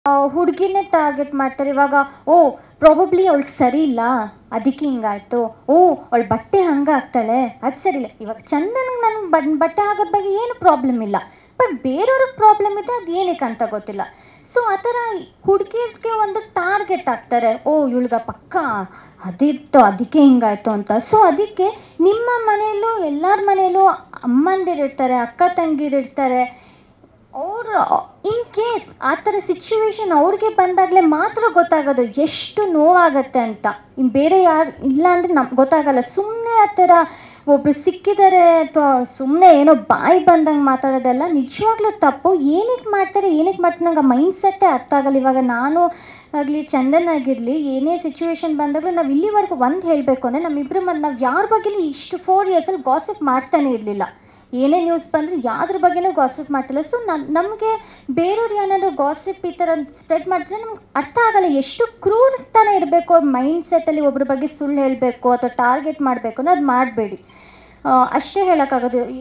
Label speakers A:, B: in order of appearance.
A: ಹುಡುಗಿನೇ target ಮಾಡ್ತಾರೆ ಇವಾಗ. ಓ probably ಅವಳು ಸರಿ ಇಲ್ಲ ಅದಕ್ಕೆ ಹಿಂಗಾಯ್ತು, ಓ ಅವಳು ಬಟ್ಟೆ ಹಂಗೆ ಹಾಕ್ತಾಳೆ ಅದು ಸರಿ ಇಲ್ಲ. ಇವಾಗ ಚಂದನ್ಗೆ ನನಗೆ ಬಟ್ಟೆ ಹಾಕೋದ್ ಬಗ್ಗೆ ಏನು ಪ್ರಾಬ್ಲಮ್ ಇಲ್ಲ, ಬಟ್ ಬೇರೆಯವ್ರಿಗೆ ಪ್ರಾಬ್ಲಮ್ ಇದೆ, ಅದು ಏನಕ್ಕೆ ಅಂತ ಗೊತ್ತಿಲ್ಲ. ಸೊ ಆ ಥರ ಹುಡುಗಿಗೆ ಒಂದು ಟಾರ್ಗೆಟ್ ಆಗ್ತಾರೆ, ಓ ಇವಳ್ಗ ಪಕ್ಕ ಅದಿತ್ತು ಅದಕ್ಕೆ ಹಿಂಗಾಯ್ತು ಅಂತ. ಸೊ ಅದಕ್ಕೆ ನಿಮ್ಮ ಮನೆಯಲ್ಲೂ ಎಲ್ಲರ ಮನೆಯಲ್ಲೂ ಅಮ್ಮಂದಿರಿರ್ತಾರೆ, ಅಕ್ಕ ತಂಗಿರಿರ್ತಾರೆ, ಅವರು ಇನ್ ಕೇಸ್ ಆ ಥರ ಸಿಚುವೇಶನ್ ಅವ್ರಿಗೆ ಬಂದಾಗಲೇ ಮಾತ್ರ ಗೊತ್ತಾಗೋದು ಎಷ್ಟು ನೋವಾಗತ್ತೆ ಅಂತ. ಇನ್ನು ಬೇರೆ ಯಾರು ಇಲ್ಲ ಅಂದರೆ ನಮ್ಗೆ ಗೊತ್ತಾಗಲ್ಲ. ಸುಮ್ಮನೆ ಆ ಥರ ಒಬ್ರು ಸಿಕ್ಕಿದ್ದಾರೆ ಅಥವಾ ಸುಮ್ಮನೆ ಏನೋ ಬಾಯಿ ಬಂದಂಗೆ ಮಾತಾಡೋದೆಲ್ಲ ನಿಜವಾಗ್ಲೂ ತಪ್ಪು. ಏನಕ್ಕೆ ಮಾಡ್ತಾರೆ ನಂಗೆ ಆ ಮೈಂಡ್ ಸೆಟ್ಟೇ ಅರ್ಥ ಆಗಲ್ಲ. ಇವಾಗ ನಾನು ಆಗಲಿ ಚಂದನ್ ಆಗಿರಲಿ, ಏನೇ ಸಿಚುವೇಶನ್ ಬಂದಾಗಲೂ ನಾವು ಇಲ್ಲಿವರೆಗೂ ಒಂದು ಹೇಳಬೇಕು ಅಂದರೆ ನಮ್ಮಿಬ್ಬರು ನಾವು ಯಾರ ಬಗ್ಗೆನೂ ಇಷ್ಟು 4 ಇಯರ್ಸಲ್ಲಿ ಗಾಸಿಪ್ ಮಾಡ್ತಾನೆ ಇರಲಿಲ್ಲ. ಏನೇ ನ್ಯೂಸ್ ಬಂದರೆ ಯಾವ್ದ್ರ ಬಗ್ಗೆನೂ ಗಾಸಿಪ್ ಮಾಡ್ತಿಲ್ಲ. ಸೊ ನಮಗೆ ಬೇರೆಯವ್ರು ಏನಾದರೂ ಗಾಸಿಪ್ ಈ ಥರ ಸ್ಪ್ರೆಡ್ ಮಾಡಿದ್ರೆ ನಮ್ಗೆ ಅರ್ಥ ಆಗಲ್ಲ ಎಷ್ಟು ಕ್ರೂರತನ ಇರಬೇಕು ಮೈಂಡ್ ಸೆಟ್ಟಲ್ಲಿ. ಒಬ್ಬರ ಬಗ್ಗೆ ಸುಳ್ಳು ಹೇಳಬೇಕು ಅಥವಾ ಟಾರ್ಗೆಟ್ ಮಾಡಬೇಕು ಅನ್ನೋದು ಮಾಡಬೇಡಿ, ಅಷ್ಟೇ ಹೇಳೋಕ್ಕಾಗೋದು.